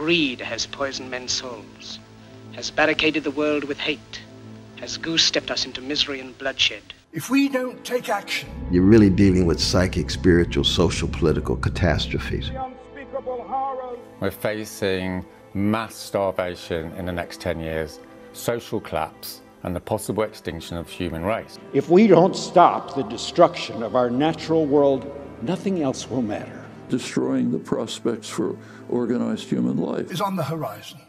greed has poisoned men's souls, has barricaded the world with hate, has goose-stepped us into misery and bloodshed. If we don't take action, you're really dealing with psychic, spiritual, social, political catastrophes. We're facing mass starvation in the next 10 years, social collapse, and the possible extinction of the human race. If we don't stop the destruction of our natural world, nothing else will matter. Destroying the prospects for organized human life is on the horizon.